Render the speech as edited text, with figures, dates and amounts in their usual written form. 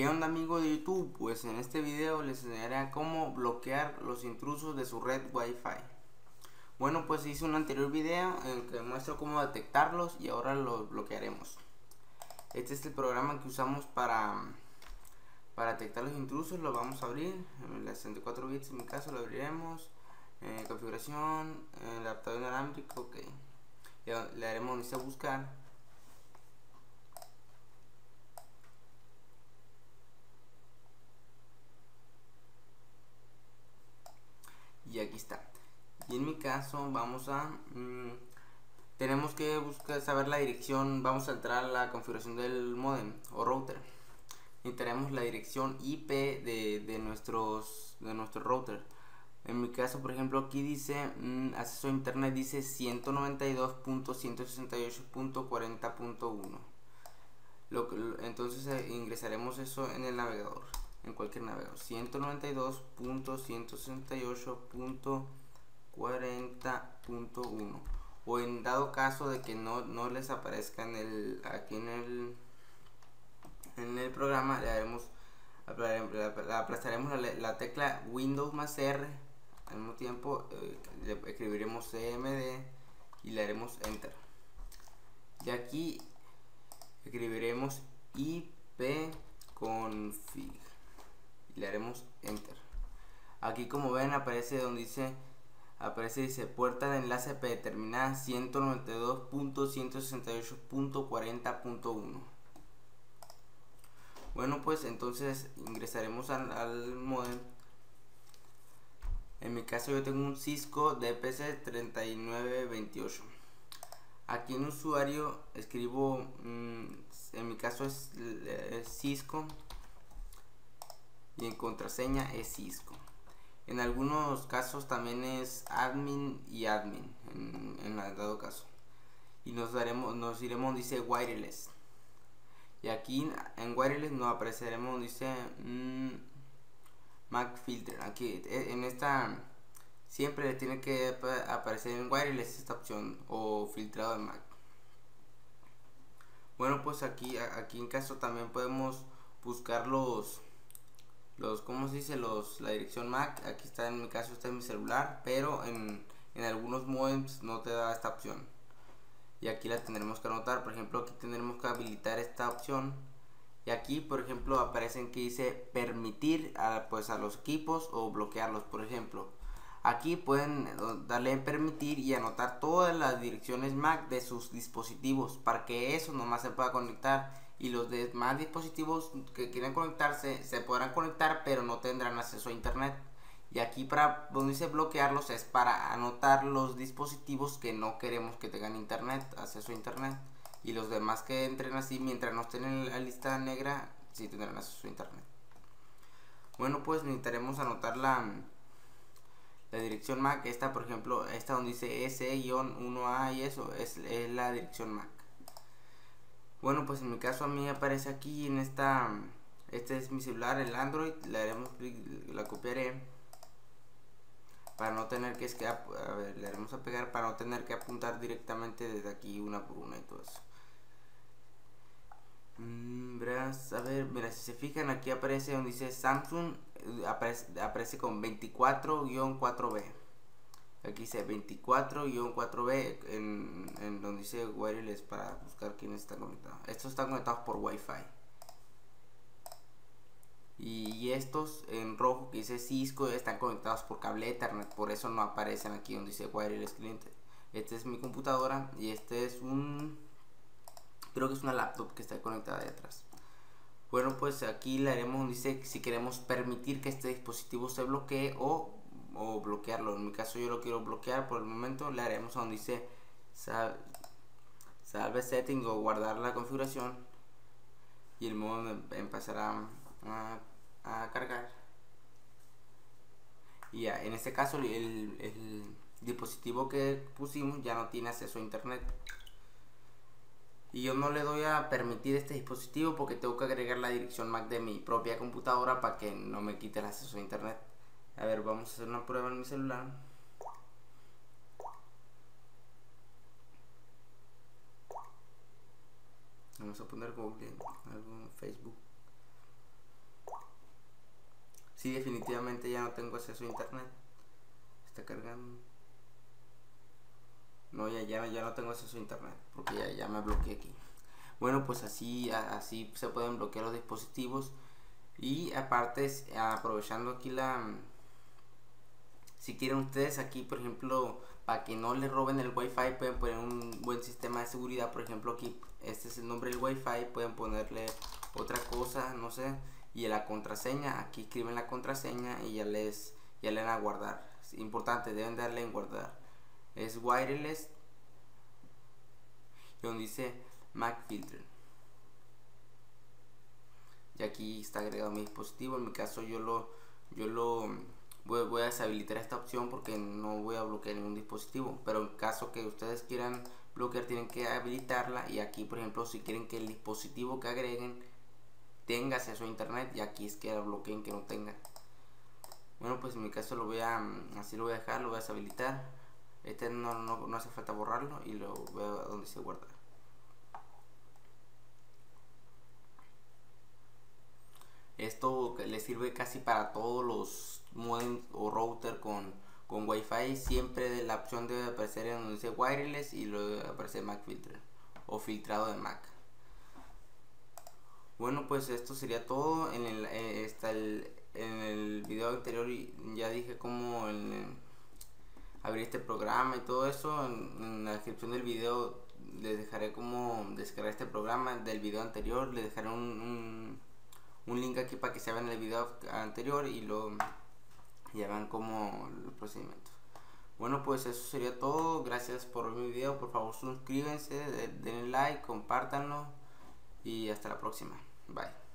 ¿Qué onda, amigo de YouTube? Pues en este video les enseñaré a cómo bloquear los intrusos de su red Wi-Fi. Bueno, pues hice un anterior video en el que muestro cómo detectarlos y ahora los bloquearemos. Este es el programa que usamos para detectar los intrusos. Lo vamos a abrir en las 64 bits, en mi caso lo abriremos. Configuración, el adaptador inalámbrico, ok. Le daremos donde dice buscar. Y aquí está. Y en mi caso vamos a tenemos que saber la dirección. Vamos a entrar a la configuración del modem o router. Necesitaremos la dirección IP de nuestro router. En mi caso, por ejemplo, aquí dice acceso a internet, dice 192.168.40.1. Entonces ingresaremos eso en el navegador, en cualquier navegador. 192.168.40.1. O en dado caso de que no les aparezca aquí en el programa, le aplastaremos la tecla Windows más R. Al mismo tiempo le escribiremos CMD y le haremos Enter. Y aquí escribiremos ipconfig y le haremos Enter. Aquí, como ven, aparece donde dice puerta de enlace predeterminada 192.168.40.1. Bueno, pues entonces ingresaremos al modem. En mi caso yo tengo un Cisco DPC 3928. Aquí en usuario escribo, en mi caso es Cisco, y en contraseña es Cisco. En algunos casos también es admin y admin, en dado caso. Y nos iremos, dice wireless. Y aquí en wireless nos apareceremos, dice Mac filter. Aquí en esta siempre le tiene que aparecer en wireless esta opción o filtrado de Mac. Bueno, pues aquí en caso también podemos buscar ¿cómo se dice? La dirección MAC. Aquí está, en mi caso está en mi celular, pero en algunos modems no te da esta opción. Y aquí la tendremos que anotar. Por ejemplo, aquí tendremos que habilitar esta opción. Y aquí, por ejemplo, aparecen que dice permitir a los equipos o bloquearlos. Por ejemplo, aquí pueden darle en permitir y anotar todas las direcciones MAC de sus dispositivos para que eso nomás se pueda conectar, y los demás dispositivos que quieran conectarse se podrán conectar pero no tendrán acceso a internet. Y aquí para donde dice bloquearlos es para anotar los dispositivos que no queremos que tengan internet, acceso a internet, y los demás que entren así mientras no estén en la lista negra sí tendrán acceso a internet. Bueno, pues necesitaremos anotar la dirección MAC. Esta, por ejemplo, esta donde dice S-1A y eso es la dirección MAC. Bueno, pues en mi caso a mí aparece aquí en este es mi celular, el Android. La copiaré para no tener que le haremos a pegar para no tener que apuntar directamente desde aquí una por una y todo eso. A ver, mira, si se fijan, aquí aparece donde dice Samsung, aparece con 24-4B. Aquí dice 24-4B en donde dice wireless para buscar quiénes están conectados. Estos están conectados por Wi-Fi. Y estos en rojo que dice Cisco están conectados por cable Ethernet. Por eso no aparecen aquí donde dice wireless cliente. Esta es mi computadora y este es creo que es una laptop que está conectada de atrás. Bueno, pues aquí le haremos donde dice si queremos permitir que este dispositivo se bloquee o bloquearlo. En mi caso yo lo quiero bloquear por el momento. Le haremos donde dice salve setting o guardar la configuración, y el modo empezará a cargar. Y ya, en este caso el dispositivo que pusimos ya no tiene acceso a internet. Y yo no le doy a permitir este dispositivo porque tengo que agregar la dirección MAC de mi propia computadora para que no me quite el acceso a internet. A ver, vamos a hacer una prueba en mi celular. Vamos a poner Google, algo en Facebook. Sí, definitivamente ya no tengo acceso a internet. Está cargando. No, ya no tengo acceso a internet porque ya me bloqueé aquí. Bueno, pues así se pueden bloquear los dispositivos. Y aparte, aprovechando aquí si quieren ustedes aquí, por ejemplo, para que no les roben el wifi, pueden poner un buen sistema de seguridad. Por ejemplo, aquí este es el nombre del wifi, pueden ponerle otra cosa, no sé, y la contraseña, aquí escriben la contraseña y ya le dan a guardar. Es importante, deben darle en guardar. Es wireless, donde dice Mac filter. Y aquí está agregado mi dispositivo. En mi caso yo lo voy a deshabilitar esta opción porque no voy a bloquear ningún dispositivo, pero en caso que ustedes quieran bloquear tienen que habilitarla. Y aquí, por ejemplo, si quieren que el dispositivo que agreguen tenga acceso a internet, y aquí es que la bloqueen que no tenga. Bueno, pues en mi caso así lo voy a dejar, lo voy a deshabilitar. Este no hace falta borrarlo y lo voy a donde se guarda. Esto le sirve casi para todos los modems o router con Wi-Fi. Siempre la opción debe aparecer en donde dice wireless y luego debe aparecer Mac filter o filtrado de Mac. Bueno, pues esto sería todo. En el video anterior ya dije cómo abrir este programa y todo eso. En la descripción del video les dejaré cómo descargar este programa del video anterior. Les dejaré un link aquí para que se vean el video anterior y ya vean como el procedimiento. Bueno, pues eso sería todo. Gracias por ver mi video. Por favor suscríbanse, denle like, compártanlo y hasta la próxima. Bye.